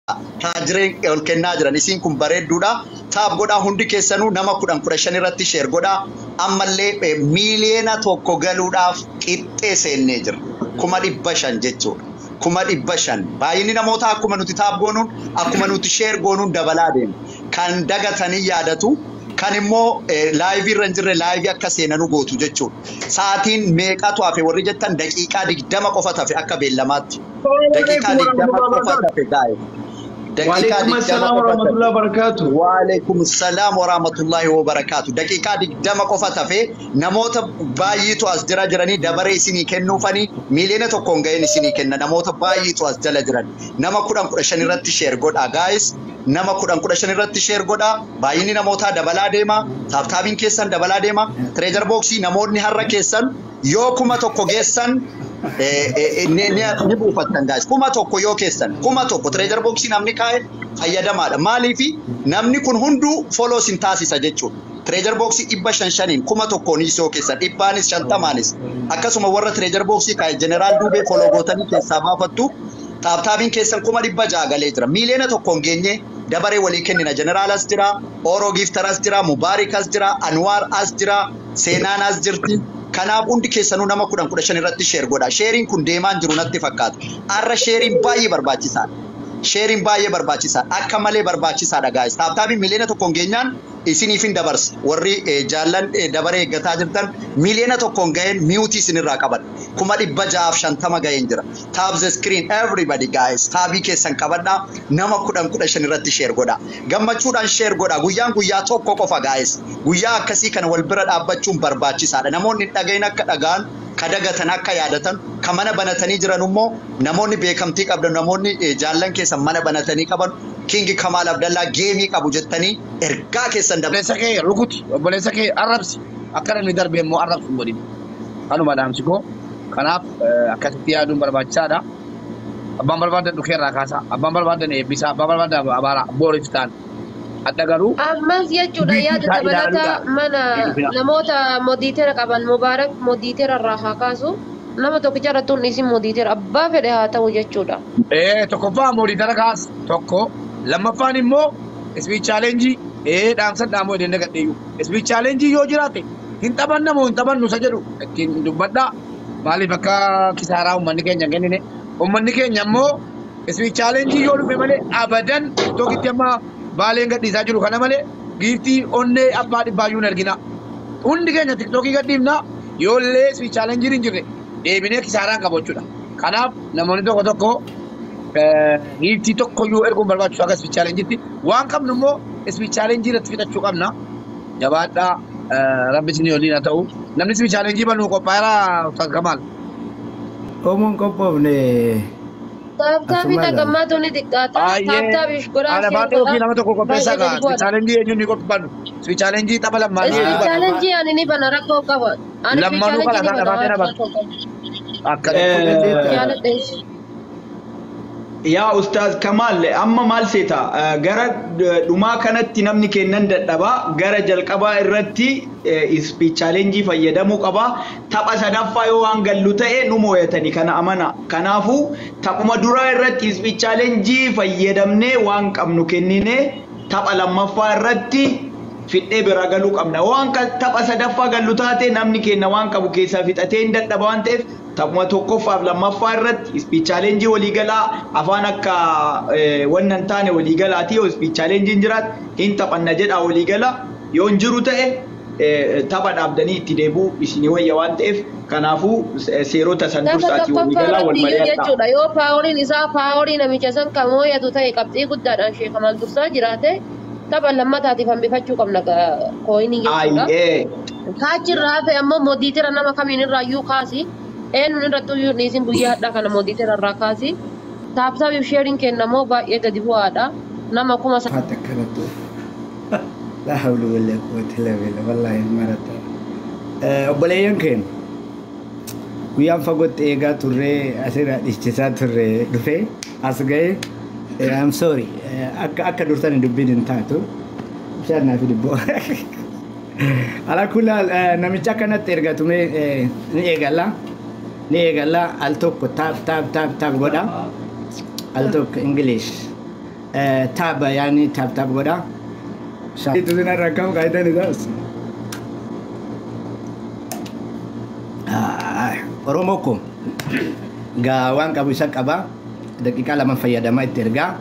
Tajireen ol kennaa jiran isiin kun bareedduudha. Taap godhaa hundi keessanuu nama 10,000 irratti share godhaa. Ammallee miiliyoona tokko galuudhaaf qixxee seennee jira. 500,000 jechuudha. 500,000 baay'inni namoota akkuma nuti taap goonuun akkuma nuti share goonuun dabalaa deema. Kan dagatanii yaadatu kan immoo live irra hin jirre live akka seenanu gootu jechuudha. Sa'aatiin meeqatu hafe warri jettan daqiiqaa 20 qofa tafe akka beellamaatti. Daqiiqaa 20 qofa tafe gaa'e. وعليكم السلام ورحمة الله وبركاته. وعليكم السلام ورحمة الله وبركاته. دقيقة دم قفة في نموت بايتو أسجرا جراني دبري سيني كنو فني مليونة تكونغين سيني كنا نموت بايتو أسجلا جراني نما كودام كودشاني راتي شير غودا guys نما كودام كودشاني راتي شير غودا بايني نموتا دبلا ديما تابتابين كيسان دبلا ديما تريجر بوكسي نمود نهار كيسان يوكما تكو جيسان nibu fattan guys kuma tokko yoo keessan kuma tokko treasure box namni kaa'e fayyadamaadha maaliifi namni kun hundu follow sin taasisa jechuudha treasure box 500 kuma tokkoon isoo keessan 50 akkasuma warra treasure box kaa'e general dube follow gootanii keessaa baafattu taabtaabiin keessan kuma 600 galee jira miiliyoona tokkoon geenye dabaree walii kennina general as jira oro gifter as jira mubarak as jira anwar as jira seenaan as jirti kanaaf hundi keessanuu nama 10,000 irratti share godha. Sharing kun deemaan jiru natti fakkaata. Arra sharing baay'ee barbaachisaadha. Sharing baay'ee barbaachisaadha. Akka malee barbaachisaadha guys. Taaptaabiin miiliyoona tokkoon geenyaan isiniif hin dabarsa. Warri jaallan dabaree eeggataa jirtan miiliyoona tokkoon ga'een mute isinirraa qaban. 650 ga'een jira. Tap the screen everybody guys. Taabii keessan qabadhaa nama 10,000 irratti share godha. Gammachuudhaan share godha. Guyyaan guyyaa tokko qofa guys. Guyyaa akkasii kana wal bira dhaabbachuun barbaachisaadha. Namoonni dhagayin akka dhagaan kadagatan akka yaadatan kamana banatanii jiran immoo namoonni beekamtii qabdan namoonni jaallan keessan mana banatanii qaban King Kamal Abdallah geemii qabu jettanii ergaa keessan dabalesa kee rukuti obboleessa kee arrabsi akkana ni darbe immoo arrabsu godhin kanuma dhaamsi koo kanaaf akkasitti yaaduun barbaachisaadha abbaan barbaadan dhukeerraa kaasa abbaan barbaadan eebbisa abbaan barbaadan abaara booristaan adagaru ammas jechuudha yaada dabalata mana namoota moditera qaban mubarak moditera irraa haa kaasu nama tokkicha irrattuun isin moditera abbaa fedhe haa ta'u jechuudha tokkoffaa moditera kaas tokko lammaffaan immoo speech challenge dhaamsan dhaamoo edeen dagadheeyyu speech challenge yoo jiraate hin taphannamoo hin taphannu isa jedhu ittiin dubbadhaa maaliif akka kisaaraa uummanni keenya kennine uummanni keenya immoo speech challenge yoo dhufe malee abadan tokkitti amma baalen gadhiisaa jiru kana malee giiftii onnee abbaa dhibbaayyuu argina hundi keenya tiktokii gadhiifna yoollee speech challenge hin jirre deebinee kisaaraan qabu jechuudha kanaaf namoonni tokko tokko giiftii tokkoyyuu erguun barbaachisu akka speech challenge waan qabnu immoo speech challenge irratti fixachuu qabna jabaadhaa rabbi isin waliin haa ta'u namni speech challenge baluu qophaa'eera Ustaz Kamal Omoon qophoofne Taaptaabii tagammaatu ni xiqqaata. Taaptaabii goraa ana baatee ofii nama tokko qopheessaa gaa challenge eenyuun ni qophaa'u speech challenge tapha lammaan speech challenge ani ni bana rakkoo qaba ani lammaanuu kala sana baatee na bakka yaa Ustaz Kamal amma maal seeta gara dhumaa kanatti namni kennan dadhabaa gara jalqabaa irratti speech challenge fayyadamuu qaba tapha sadaffaa yoo waan gallu ta'e nu mooyatanii kana amana kanaafuu taphuma duraa irratti speech challenge fayyadamnee waan qabnu kennine tapha lammaffaa irratti fidhee bira galuu qabna waan tapha sadaffaa gallu taate namni kenna waan qabu keessaa fixatee hin dadhaba waan ta'eef taphuma tokkoffaaf lammaffaa irratti speech challenge waliigalaa afaan akka wannan taane waliigalaati yoo speech challenge hin jiraat hin taphanna jedha waliigala yoo hin jiru ta'e tapha dhaabdanii itti deebuu isinii wayya waan ta'eef kanaafuu seerota san dursaati waliigalaa wal mari'ataa jechuudha yoo paaworiin isaa paaworiin namicha san kan mooyatu ta'e qabxii guddaadhaan sheekamal dursaa jiraate tapha lammataatiif hambifachuu qabna kooyinii jechuudha kaachirraa ta'e ammoo moditera nama kamiin irraa iyyuu kaasi eenyuun irratti iyyuu dhiisin guyyaa hadhaa kana moditera irraa kaasi taaptaabiif sheeriin kennamoo baay'ee gadi bu'aadha nama kuma لا حول ولا قوة إلا بالله والله مرت أبليان كين ويام فقط إيجا ترى أسير إستيسات ترى دفع أسجع I'm sorry أك دورتان دبين انتاتو مشان نافي دبوا على كل نمشي كنا ترجع تومي نيجالا ألتوك تاب غدا ألتوك إنجليش تاب يعني تاب ودا شايف تزين الرقم قاعدة ندرس Oromokum gawang kabisak aba dakika lama fayyada ma itterga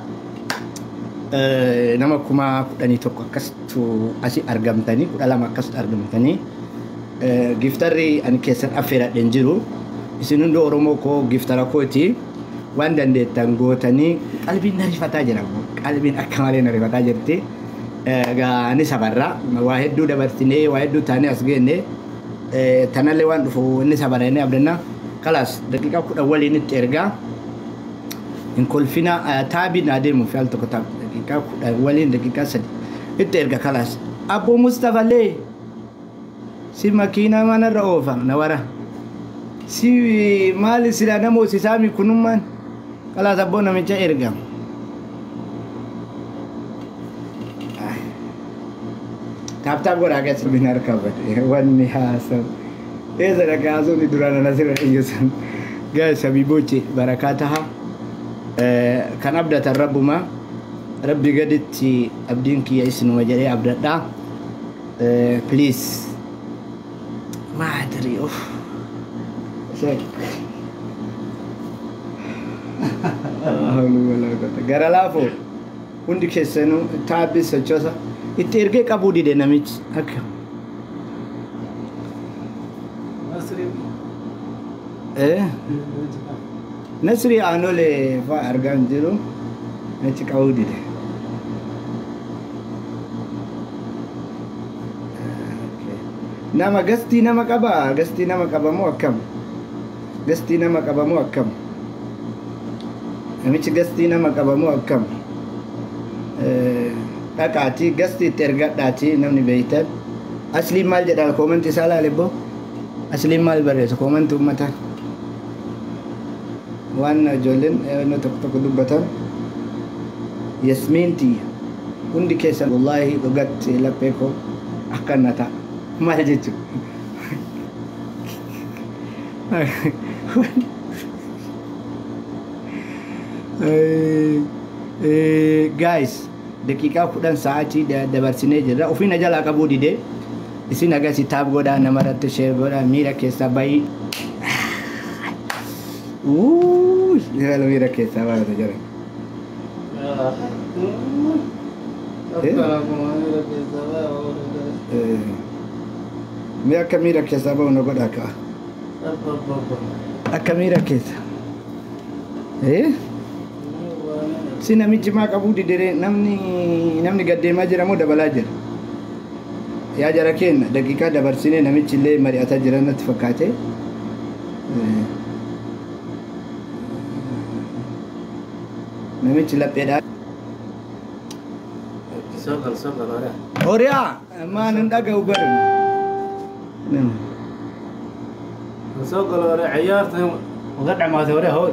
nama kuma kudani tokko akastu asi argamtani kudalama akastu argamtani giftari an kesan afera denjiru isinundo Oromo ko giftara koti wanda nde tangotani qalbin narifata jira qalbin akkamale narifata jirti ga ni sabarra wahiddu dabartine wahiddu tani asgene تنالي وان فو النساء بريني أبدنا خلاص دقيقة كده أولي نترجع إن كل فينا تابي نادي مفعل تكتب دقيقة كده أولي دقيقة سد نترجع خلاص أبو مصطفى ليه si makina mana ra'ofa nawara si mali sila namo si sami kunuman kala sabbo na mecha ergam tap gora ga binar kabat wani hasan eza da gazo ni durana nasira iyasan ga sabiboce barakataha kan abdata rabbuma rabbi gaditi abdinki ya isnu wajari abdada please ما أدري أوف شيء gara lafo undi kesenu tabi sachosa iterge kabudi de namich akka nasri anole fa argan jiro nachi kabudi de nama gasti nama kaba mu akkam gasti nama kaba mu akkam amici gasti nama kaba mu akkam dhaqaati gasti tergadhaati namni beeytan asli maal jedha koomenti sala lebbo asli maal barreessa koomenti ummata waan ijoolleen no tokko dubbatan yasmiinti hundi keessan wallahi dhugatti laphee koo akkana ta'a maal jechuun guys daqiiqaa 10 sa'aatii dabarsinee jirra ofiin jalaa qabuu dide isin agarsi taab godhaa namarratti sheer godhaa miira keessaa bayi miira keessaa baay'ata jira mi akka miira keessaa bahu na godha akka miira keessa si namichi maa qabuu didere namni gaddeemaa jira moo dabalaa jira yaa jara kenna daqiiqaa dabarsinee namichi illee mari'ataa jira natti fakkaate namichi lapheedhaa horiyaa maan hin dhaga'u bara سوق الوري عيارته وقطع ما توري هو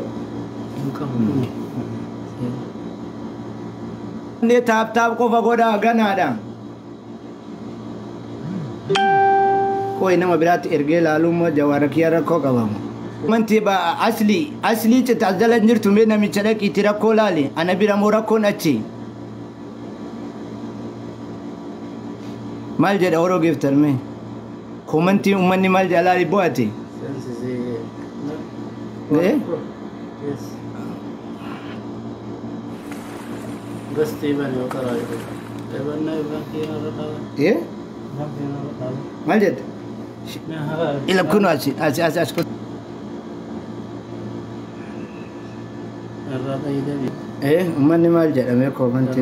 ne taap qofa godhaa ganaadhaan koi nama biraatti ergee laalummaa jawaara kiyya rakkoo qabamu manti ba asli cita jala jirtu mee namicha dhaqiitti rakkoo laali ana bira moo rakkoon achi maal jedha horoo geeftan mee komantii ummanni maal jedha laali bo'ate maal jedha ila kunu as ummanni maal jedha mee komantii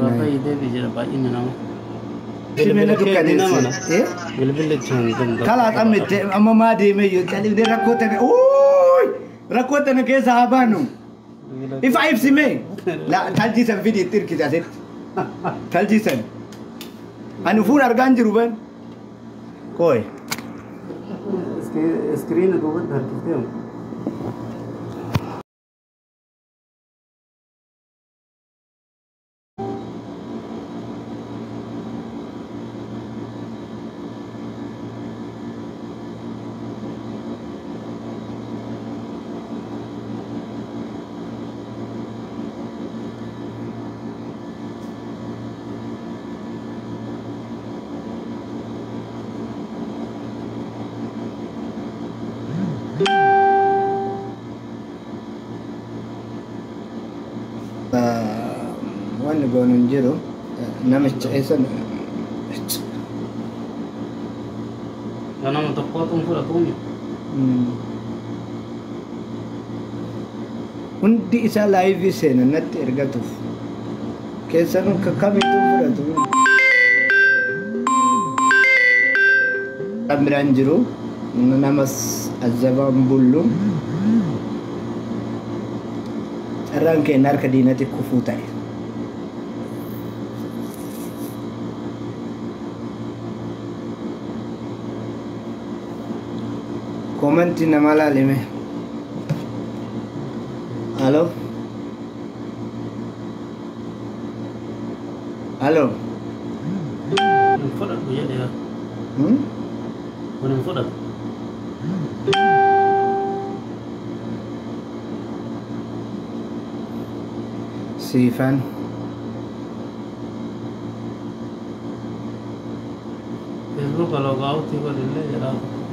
Simena dukkaneesse kala xammette amma maa deeme yoo califne rakkoota na keessa haa baanu ifa ibsime taljiisan fidi itti hirkise asitti taljiisan ani fuun argaan jiru ban koy iskiriina duubatti harkiftee wanni goonu hin jiru namicha eessan nama tokkootu fudhatuumi. hundi isaa laayivii seenan natti ergatuuf keessanuu kamitu fudhatu kan biraan jiru namas azabaan bullu carraan keenya harka diinatti kufuu ta'e. Komentii nama laalime. Halo? Halo? Fudhatu jedhe yaa. Kun hin fudhatu. Siifan. Facebook kalau kau tiba dulu ya.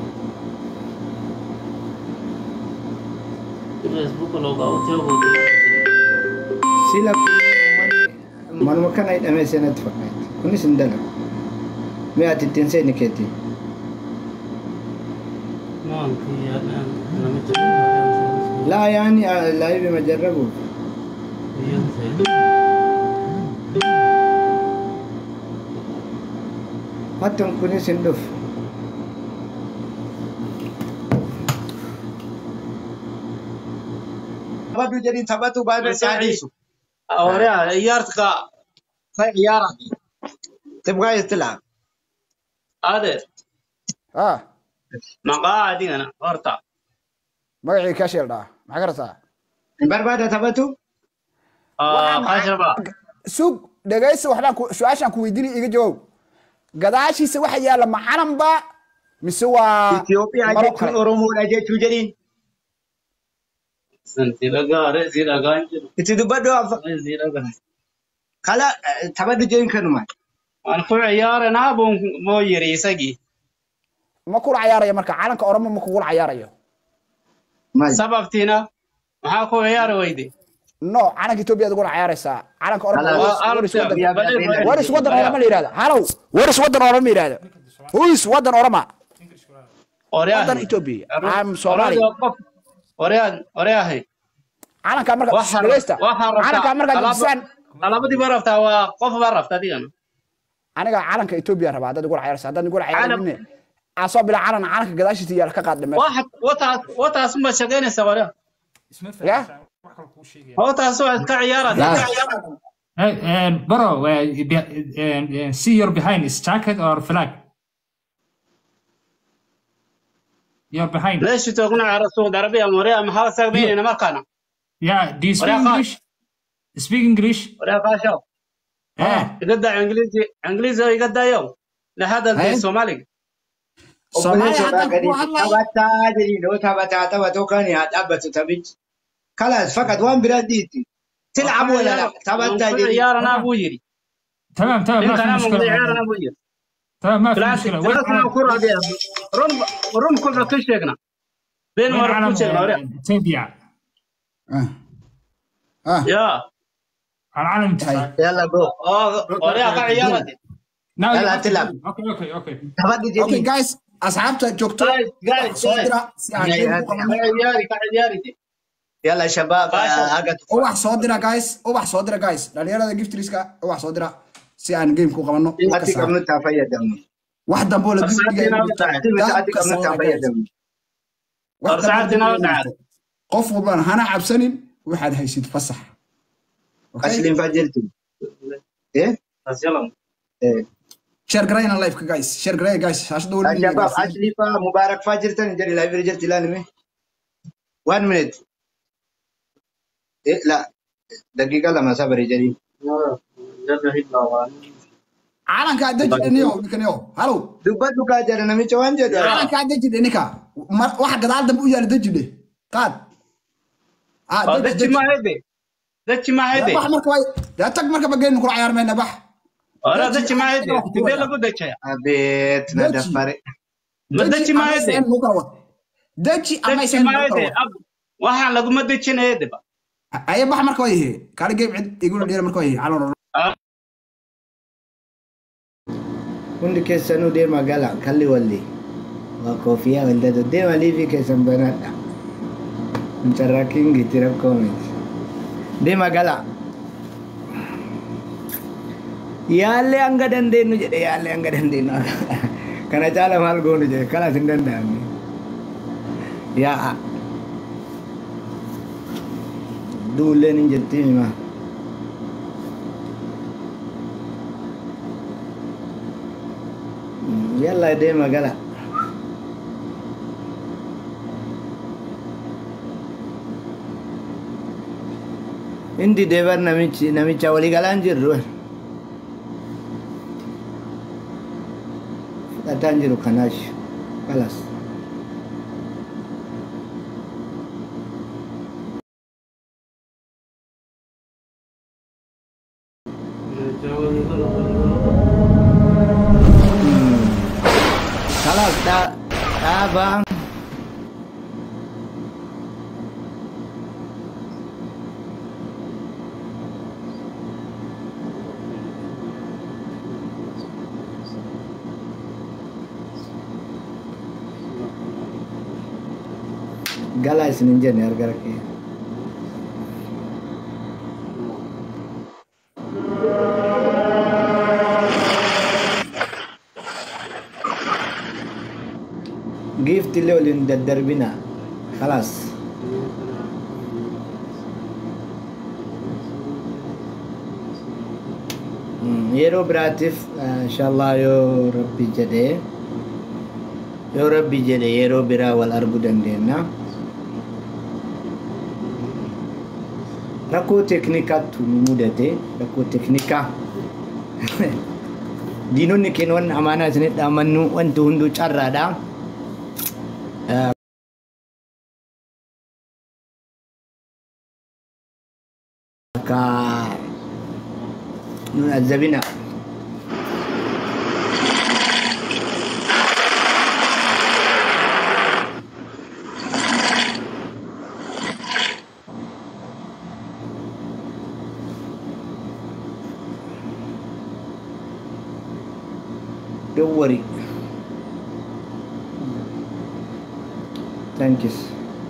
Facebook kalau kau tiba dulu. Sila manuma kana hidhamee seenatti fakkaata. Kunis hin dalagu. Mee ati ittiin seeni keetii? Maanti yaadna namicha. Laa yaani laayivii ma jarrabuuf. Hattan kunis hin dhufu. Taphatu jedhin taphatu baay'ee saadisu. Awalnya iyaarta ka Sai ciyaarati. Tibgaa istilaa. ade اه maqaa adigana horta. magacii ka sheeldhaa maxaa garataa Hin barbaada taphatu? Qashaba. sug dhegaysi waxbaan su-aashaan ku weydiinay iga jawaab gadaashiisa waxa yaalla macanan ba mise waa Itoophiyaa jechuun Oromoodha jechuu jedhin. Santi dhagaa reesii dhagaa hin jiru. Itti dubbadhu Reesii dhagaa. kala taphatu jedhin kanuma. Waan ku ciyaaranaa moo yiri isagii. ma kula cayaarayo marka calanka oromo ma kugula cayaarayo Sababtiina maxaa ku ciyaari weyde? no calanka etoobiya ad ugula cayaaraysaa calanka oromo Kala- waris wadan oroma la yihahda halow waris wadan oroma la yihahda huis wadan oroma wadan etoobiya am soomaali Oryahay. calanka marka dhegaysta calanka marka dusaan Alabadii baa rabtaa waa qof baa rabtaa adigana. aniga calanka etoobiya rabaa haddaad igula cayaaraysa haddaad igula cayaarinne asoo bila calanka gadaashiisa yaala ka qaad dhimee Wataas ma shaqaynaysa wala. ya Wataas waa iska ciyaarada. Hey, bro, see your behind is jacket or flag? You're behind. ليش تقولون على السوق العربية مريا محاولة ساقبين مكانه. Yeah, do you speak English? Speak English? ولا قاشو. يقدر إنجليزي يقدر يوم. لهذا الصومالي. soomaali hadda ku hadlay Taphataa jedhin yoo taphatoo kan dhaabbatu taphichi. Kalaas fakat waan biraa diitti. Tilcabu wala taphataa jedhin. عيارنا أبو يري. تمام ما في عيارنا مشكلة. أبو يري. تمام ما في كلاسيك. مشكلة. كلاسيك كورة دي. رون كل ركش يقنا. بين مرة كوش يقنا. تبيع يا. العالم Yalla go. وريا كعيارة دي. Now يلا you- تلعب. Okay. Taphatu okay jedhin. guys asxaabta joogto Guys. soo dira si aan game ku qabanno كعياري دي. Yalla shabaab haga ubax soo dira guys dhalinyarada giftriska ubax soo dira si aan game ku qabanno ati qabnu taa fayyadamnu. wax dambe oo la Ati qabnu taa fayyadamnu. qof walbana hana cabsanin waxaad haysid fasax Asliin fajirtu. بس يلا. share garayna live ka guys share garay guys shaashada wali Shabaab asli fa mubarak fajirtan jari live jirti lanime. 1 minute. La daqiiqa lama sabari jari. calanka dajidaniyo mikaniyo halo Dubbaddu kaa jara namicha waan jedhu. calanka dajide ninka waxa gadaal dambe u yaala dajide qaad دتش ما هيدي. bax marka way tag marka bageen ku ciyaarmayna bax أنا دتش ما هيدي. تبي لا بد دتش. Abeet na dafare. دتش ما هيدي. daji ama دتش ما هيدي. waxaan lagu ma dejin heedba ay bax marka way kaali game cid igu dheer marka way calon hundi keessanuu deema gala kalli walli waa koofiyaa waldatu deema liifii keessan banadha intarraakiin gitti rakkoo miti deema gala yaallee hanga dandeenyu jedhe yaallee hanga dandeenyu kana caala maal goonu jedhe kanas hin danda'amne yaa duulleen hin jettiin himaa yalla deema gala indi deebar namicha walii galaan jirru fudhataan jiru kanaash kalas kalas bang gala isinin jenne harga rakkee gift illee waliin daddarbina خلاص yeroo biraatiif inshallah yoo rabbi jedhe yeroo biraa wal arguu dandeenya rakkoo teeknikaatu nu mudate rakkoo teeknikaa diinonni keenya waan amaanaa isinitti amannu wanti hunduu carraadha ka nun azabina don't worry thank you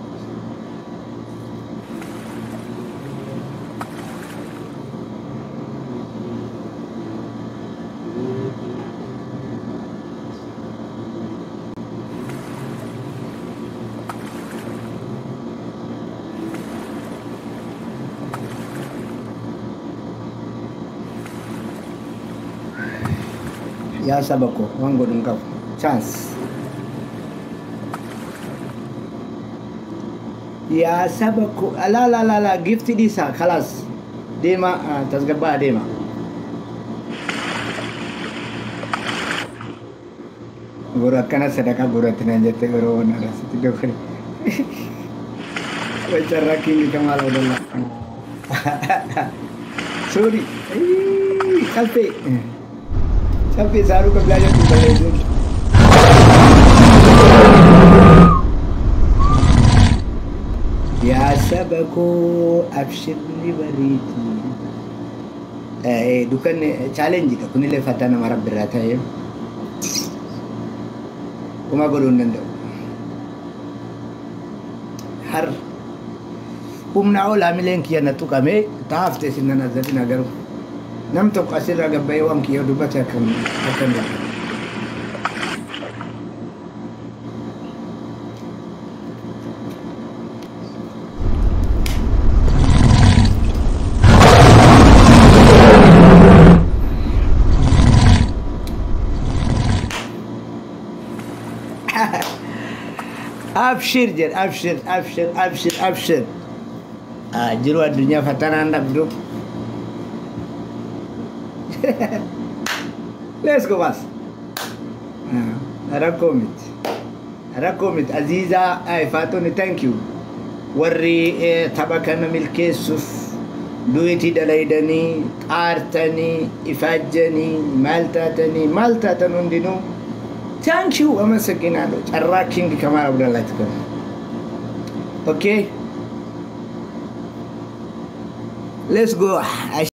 ya sabako wango dungkap chance ya sabako la gift disa khalas dema tasgaba dema gura kana sedekah gura tinajate guru nara setidak kali wacara kini kamal udahlah sorry sampai Saru ke belajar tu belajar ya sabaku abshirni bariti dukan challenge ka kunile fatana marab berata ya kuma golon nando har kumna ola milen kiyana tu kame taafte sinana zadina garu nam to asira gabay wam kiyo dubata kan akan la abshir jiru adunya fatana nabdu let's go bas rakomit aziza ay fatoni thank you warri tabakana milkesuf duiti dalaydani artani ifajjani maltatani undinu thank you amasaginalo charraking kamar abdallah tukam okay let's go